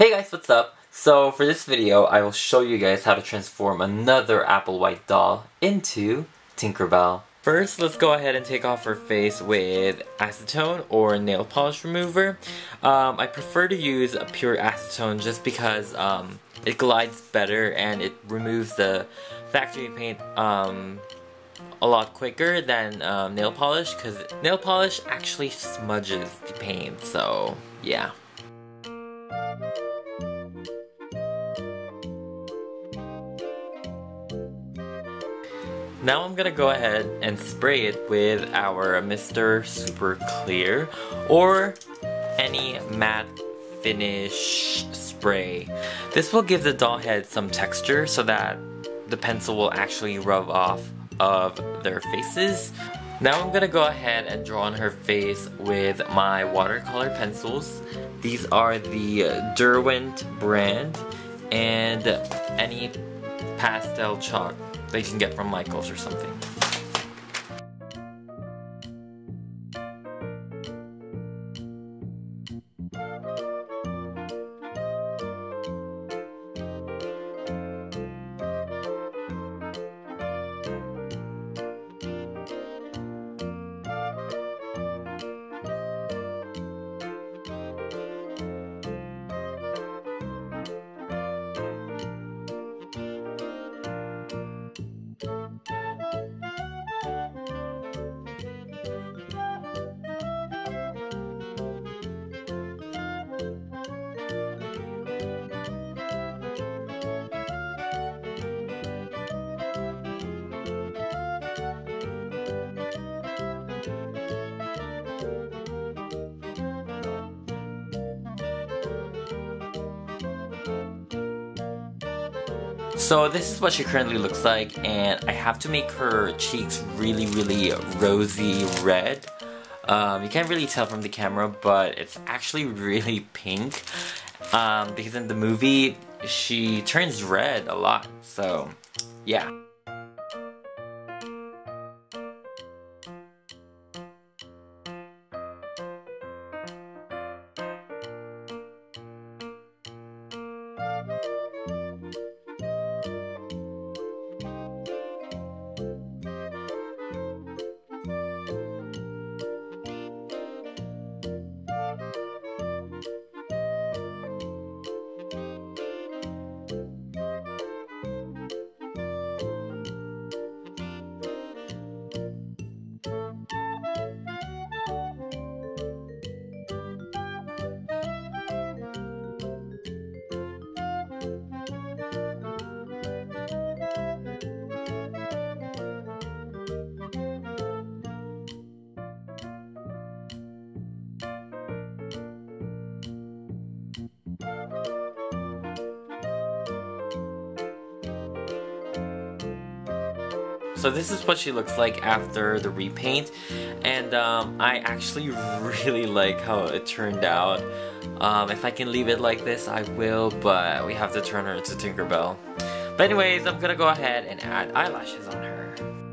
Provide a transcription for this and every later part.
Hey guys, what's up? So for this video, I will show you guys how to transform another Applewhite doll into Tinkerbell. First, let's go ahead and take off her face with acetone or nail polish remover. I prefer to use a pure acetone just because it glides better and it removes the factory paint a lot quicker than nail polish, because nail polish actually smudges the paint, so yeah. Now I'm gonna go ahead and spray it with our Mr. Super Clear or any matte finish spray. This will give the doll head some texture so that the pencil will actually rub off of their faces. Now I'm gonna go ahead and draw on her face with my watercolor pencils. These are the Derwent brand and any pastel chalk that you can get from Michaels or something. So this is what she currently looks like, and I have to make her cheeks really rosy red. You can't really tell from the camera, but it's actually really pink, because in the movie she turns red a lot, so yeah. So this is what she looks like after the repaint, and I actually really like how it turned out. If I can leave it like this, I will, but we have to turn her into Tinkerbell. But anyways, I'm gonna go ahead and add eyelashes on her.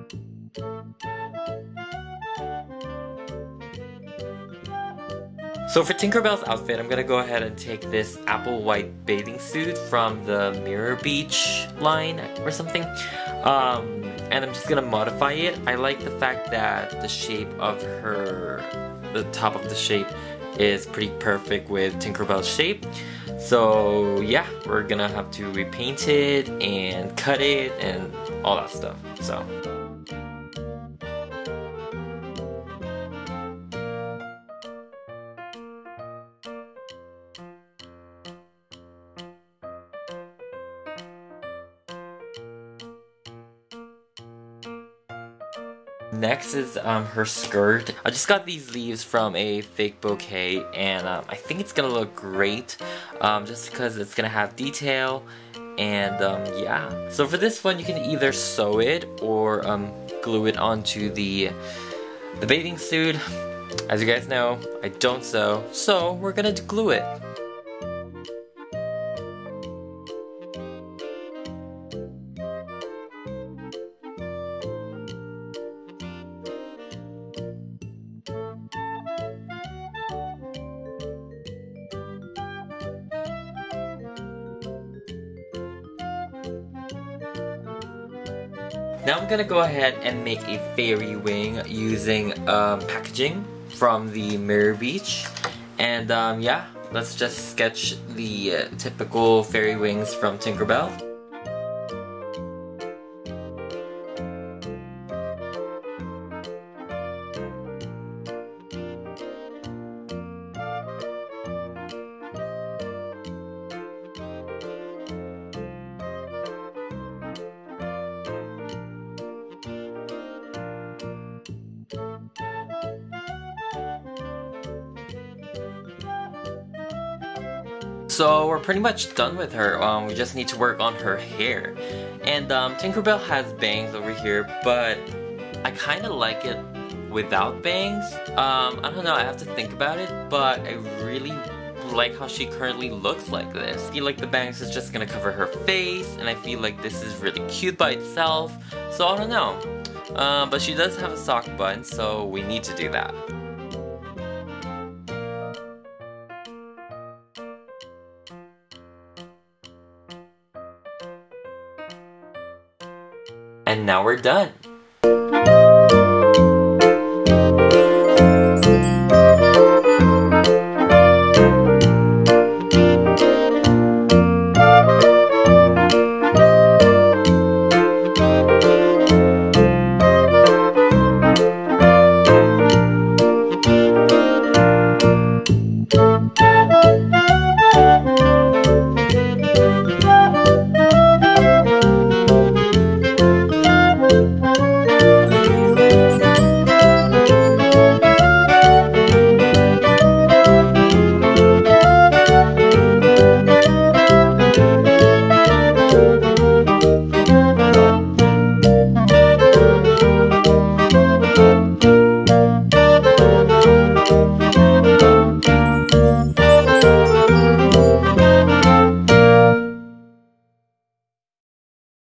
So for Tinkerbell's outfit, I'm gonna go ahead and take this Applewhite bathing suit from the Mirror Beach line or something. And I'm just gonna modify it. I like the fact that the shape of the top of the shape is pretty perfect with Tinkerbell's shape. So yeah, we're gonna have to repaint it and cut it and all that stuff, so. Next is her skirt. I just got these leaves from a fake bouquet, and I think it's gonna look great, just because it's gonna have detail, and yeah. So for this one, you can either sew it or glue it onto the bathing suit. As you guys know, I don't sew, so we're gonna glue it. Now I'm gonna go ahead and make a fairy wing using packaging from the Mirror Beach. And yeah, let's just sketch the typical fairy wings from Tinkerbell. So we're pretty much done with her. We just need to work on her hair. And Tinkerbell has bangs over here, but I kind of like it without bangs. I don't know, I have to think about it, but I really like how she currently looks like this. I feel like the bangs is just gonna cover her face, and I feel like this is really cute by itself. So I don't know. But she does have a sock bun, so we need to do that. And now we're done.